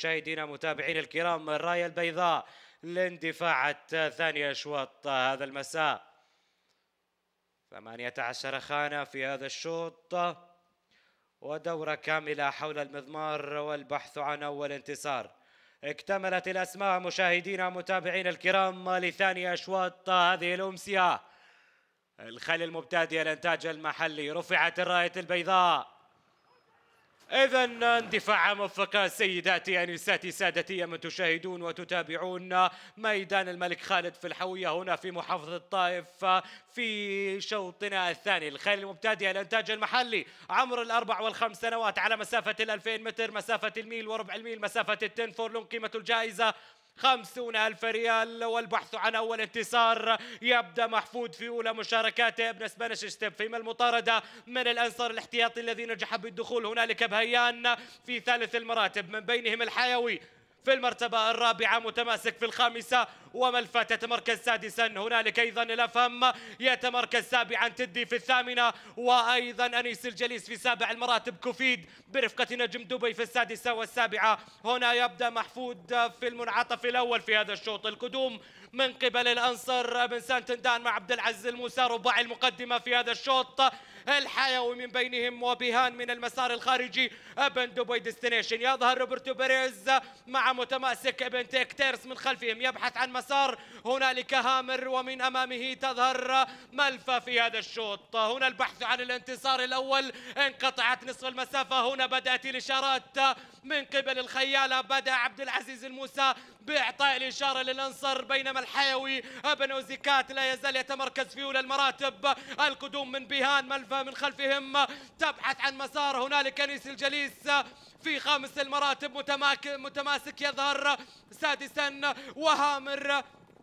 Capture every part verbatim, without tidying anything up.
مشاهدينا متابعينا الكرام الراية البيضاء لاندفاعات ثاني أشواط هذا المساء. ثمانية عشر خانة في هذا الشوط ودورة كاملة حول المضمار والبحث عن أول انتصار. اكتملت الأسماء مشاهدينا متابعينا الكرام لثاني أشواط هذه الأمسية. الخيل المبتدئة الإنتاج المحلي، رفعت الراية البيضاء. إذن اندفاع موفق سيداتي أنساتي سادتي من تشاهدون وتتابعون ميدان الملك خالد في الحوية هنا في محافظة الطائف في شوطنا الثاني. الخيل المبتدئة الإنتاج المحلي، عمر الأربع والخمس سنوات، على مسافة الألفين متر، مسافة الميل وربع الميل، مسافة التن فورلون. قيمة الجائزة خمسون ألف ريال. والبحث عن أول انتصار يبدأ محفود في أولى مشاركاته. ابن سبانش ستيب فيما المطاردة من الأنصار الاحتياطي الذي نجح بالدخول. هنالك بهيان في ثالث المراتب، من بينهم الحيوي في المرتبة الرابعة، متماسك في الخامسة، وملفات يتمركز سادسا. هنالك أيضا الأفهم يتمركز سابعا، تدي في الثامنة، وأيضا أنيس الجليس في سابع المراتب، كوفيد برفقة نجم دبي في السادسة والسابعة. هنا يبدأ محفود في المنعطف الأول في هذا الشوط. القدوم من قبل الأنصر بن سانتندان مع عبد العزيز الموسى، رباعي المقدمة في هذا الشوط. الحيوي من بينهم وبيهان من المسار الخارجي. ابن دبي ديستنيشن يظهر روبرتو بيريز مع متماسك ابن تيكتيرس من خلفهم، يبحث عن مسار. هنالك هامر ومن امامه تظهر ملفة في هذا الشوط. هنا البحث عن الانتصار الاول، انقطعت نصف المسافة. هنا بدأت الاشارات من قبل الخيالة، بدأ عبد العزيز الموسى باعطاء الاشارة للانصر، بينما الحيوي ابن اوزيكات لا يزال يتمركز في اولى المراتب. القدوم من بيهان، ملفة من خلفهم تبحث عن مسار. هنالك انيس الجليس في خامس المراتب، متماسك يظهر سادسا، وهامر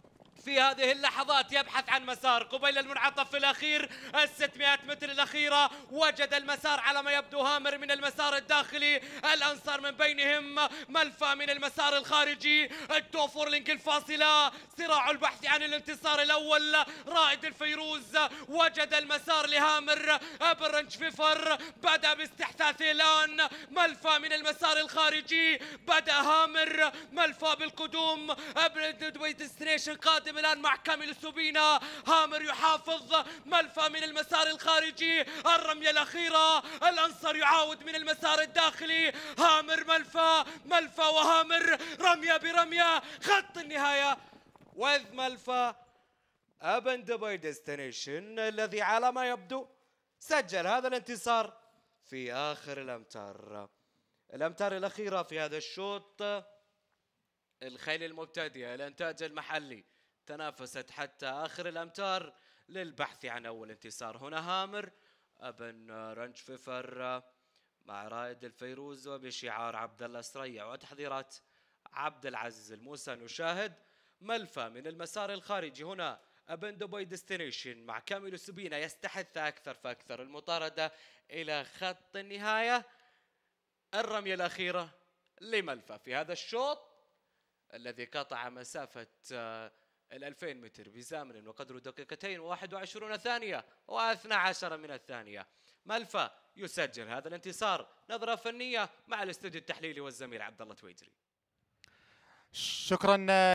في هذه اللحظات يبحث عن مسار قبيل المنعطف الأخير. الستمائة متر الأخيرة وجد المسار على ما يبدو هامر من المسار الداخلي، الأنصار من بينهم ملفة من المسار الخارجي. التوفورلينج الفاصلة، صراع البحث عن الانتصار الأول. رائد الفيروز وجد المسار لهامر. برنج فيفر بدأ باستحثاثه الآن، ملفة من المسار الخارجي. بدأ هامر، ملفة بالقدوم. ابن دبي ديستنيشن قادم الآن مع كامل سوبينا. هامر يحافظ، ملفة من المسار الخارجي. الرمية الأخيرة، الأنصر يعاود من المسار الداخلي. هامر، ملفة، ملفة وهامر، رمية برمية، خط النهاية. وإذ ملفة ابن دبي ديستنيشن الذي على ما يبدو سجل هذا الانتصار في آخر الأمتار الأمتار الأخيرة في هذا الشوط. الخيل المبتدئة الإنتاج المحلي تنافست حتى آخر الأمتار للبحث عن أول انتصار. هنا هامر ابن رنج فيفر مع رائد الفيروز وبشعار عبد الله سريع وتحضيرات عبد العزيز الموسى. نشاهد ملفة من المسار الخارجي. هنا ابن دبي ديستنيشن مع كامل سبينا يستحث أكثر فأكثر. المطاردة إلى خط النهاية. الرمية الأخيرة لملفة في هذا الشوط الذي قطع مسافة الألفين متر بزامن وقدره دقيقتين وواحد وعشرون ثانية واثنى عشر من الثانية. ملفة يسجل هذا الانتصار. نظرة فنية مع الاستوديو التحليلي والزميل عبد الله تويجري. شكرا.